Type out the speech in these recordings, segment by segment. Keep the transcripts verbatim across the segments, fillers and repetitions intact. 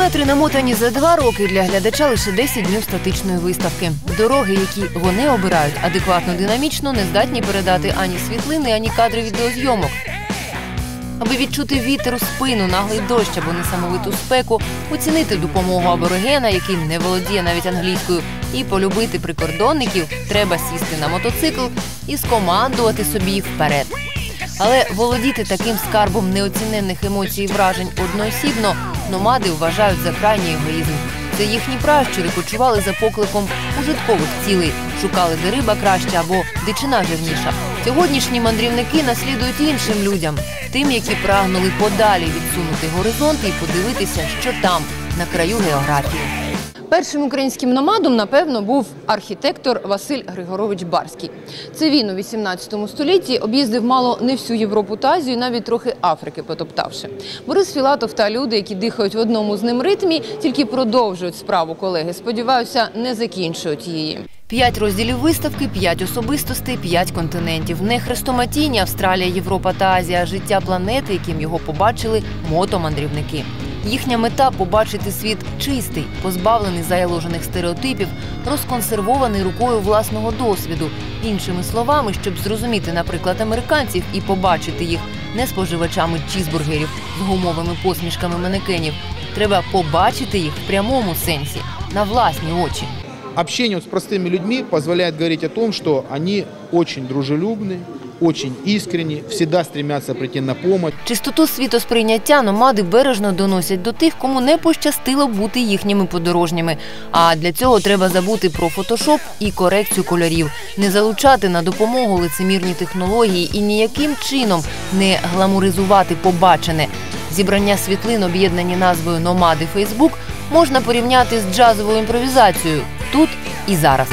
Метри намотані за два роки, для глядача лише десять днів статичної виставки. Дороги, які вони обирають, адекватно динамічно не здатні передати ані світлини, ані кадри відеозйомок. Аби відчути вітер у спину, наглий дощ або несамовиту спеку, оцінити допомогу аборигена, який не володіє навіть англійською, і полюбити прикордонників, треба сісти на мотоцикл і скомандувати собі вперед. Але володіти таким скарбом неоціненних емоцій і вражень одноосібно номади вважають за крайній егоїзм. Це їхні пращури кочували за покликом ужиткових цілей, шукали, де риба краща або дичина жирніша. Сьогоднішні мандрівники наслідують іншим людям, тим, які прагнули подалі відсунути горизонт і подивитися, що там, на краю географії. Першим українським номадом, напевно, був архітектор Василь Григорович Барський. Це він у вісімнадцятому столітті об'їздив мало не всю Європу та Азію, навіть трохи Африки потоптавши. Борис Філатов та люди, які дихають в одному з ним ритмі, тільки продовжують справу колеги. Сподіваюся, не закінчують її. П'ять розділів виставки, п'ять особистостей, п'ять континентів. Не хрестоматійні Австралія, Європа та Азія, а життя планети, яким його побачили мотомандрівники. Їхня мета – побачити світ чистий, позбавлений заяложених стереотипів, розконсервований рукою власного досвіду. Іншими словами, щоб зрозуміти, наприклад, американців і побачити їх не споживачами чізбургерів з гумовими посмішками манекенів, треба побачити їх в прямому сенсі, на власні очі. Общение с простыми людьми позволяет говорить о том, что они очень дружелюбны, очень искренни, всегда стремятся прийти на помощь. Чистоту світосприйняття номади бережно доносять до тих, кому не пощастило бути їхніми подорожніми. А для цього треба забути про фотошоп і корекцію кольорів, не залучати на допомогу лицемірні технології і ніяким чином не гламуризувати побачене. Зібрання світлин, об'єднані назвою «Номади Фейсбук», можна порівняти з джазовою імпровізацією тут і зараз.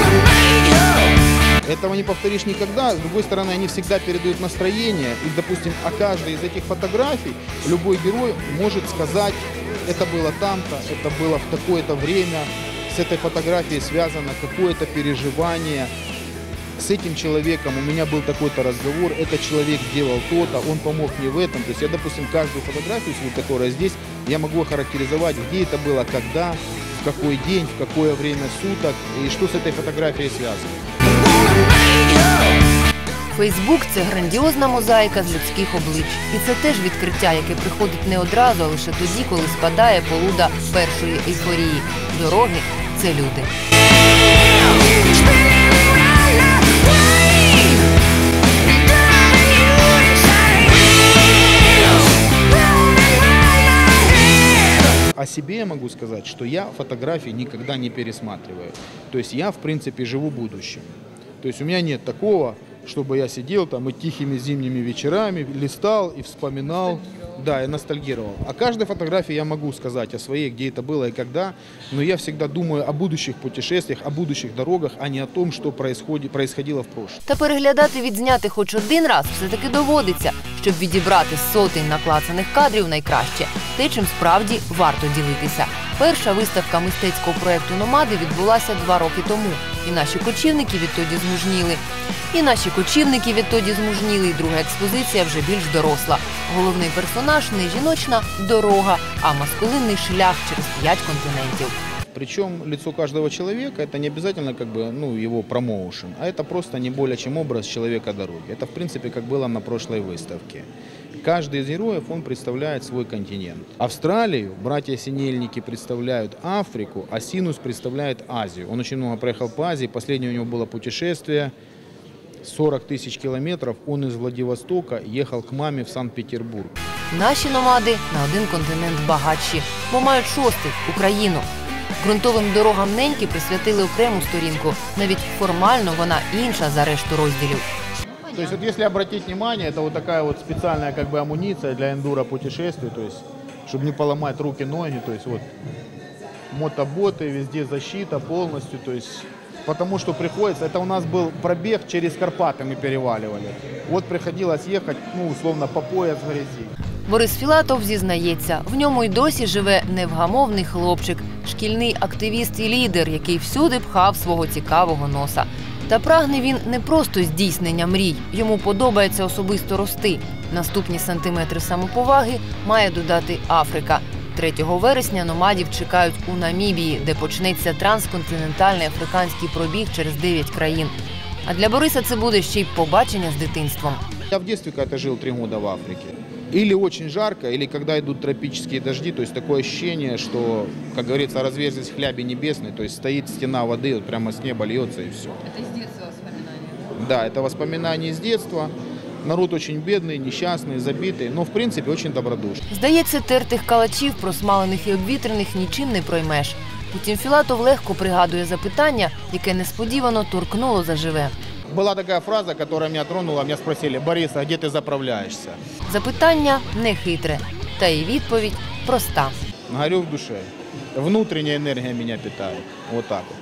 Этого не повторишь никогда. С другой стороны, они всегда передают настроение. И, допустим, о каждой из этих фотографий любой герой может сказать, это было там-то, это было в такое-то время, с этой фотографией связано какое-то переживание. С этим человеком у меня был такой-то разговор, этот человек сделал то-то, он помог мне в этом. То есть я, допустим, каждую фотографию, которая здесь, я могу охарактеризовать, где это было, когда, в какой день, в какое время суток и что с этой фотографией связано. Фейсбук – це грандіозна мозаїка з людських облич. І це теж відкриття, яке приходить не одразу, а лише тоді, коли спадає полуда першої ейфорії. Дороги – це люди. О себе я могу сказать, что я фотографии никогда не пересматриваю. То есть я, в принципе, живу будущим. То есть у меня нет такого, чтобы я сидел там и тихими зимними вечерами листал и вспоминал, да, и ностальгировал. О каждой фотографии я могу сказать о своей, где это было и когда, но я всегда думаю о будущих путешествиях, о будущих дорогах, а не о том, что происходит, происходило в прошлом. Та переглядати відзняти хоч один раз все-таки доводиться, щоб відібрати з сотень наклацаних кадрів найкраще. Те, чим справді варто ділитися. Перша виставка мистецького проєкту «Номади» відбулася два роки тому. І наші кочівники відтоді змужніли. І наші кочівники відтоді змужніли. І друга експозиція вже більш доросла. Головний персонаж не жіночна дорога, а маскулинний шлях через п'ять континентів. Причем лицо каждого человека – это не обязательно как бы, ну, его промоушен, а это просто не более чем образ человека дороги. Это, в принципе, как было на прошлой выставке. Каждый из героев, он представляет свой континент. Австралию братья Синельники представляют Африку, а Синус представляет Азию. Он очень много проехал по Азии, последнее у него было путешествие, сорок тысяч километров, он из Владивостока ехал к маме в Санкт-Петербург. Наші номади на один континент багатші, бо мають шостий – Україну. Ґрунтовим дорогам неньки присвятили окрему сторінку. Навіть формально вона інша за решту розділів. То есть, вот если обратить внимание, это вот такая вот специальная как бы амуниция для эндуро путешествий, то есть, чтобы не поломать руки, ноги, то есть, вот, мотоботы, везде защита полностью, то есть, потому что приходится, это у нас был пробег через Карпаты, мы переваливали, вот приходилось ехать, ну, условно, по пояс в грязи. Борис Філатов зізнається, в ньому й досі живе невгамовний хлопчик, шкільний активіст і лідер, який всюди пхав свого цікавого носа. Та прагне він не просто здійснення мрій, йому подобається особисто рости. Наступні сантиметри самоповаги має додати Африка. третього вересня номадів чекають у Намібії, де почнеться трансконтинентальний африканський пробіг через дев'ять країн. А для Бориса це буде ще й побачення з дитинством. Я в детстве когда-то жил три года в Африке. Или очень жарко, или когда идут тропические дожди, то есть такое ощущение, что, как говорится, разверзлись хляби небесные, то есть стоит стена воды, вот прямо с неба льется и все. Це з дитинства воспоминання? Да, это воспоминания из детства. Народ очень бедный, несчастный, забитый, но в принципе очень добродушный. Здається, тертих калачів, просмалених і обвітрених, нічим не проймеш. Утім, Філатов легко пригадує запитання, яке несподівано торкнуло заживе. Была такая фраза, которая меня тронула, меня спросили: «Борис, а где ты заправляешься?» Запитання не хитре, та й відповідь проста. Горю в душе. Внутренняя энергия меня питает. Вот так вот.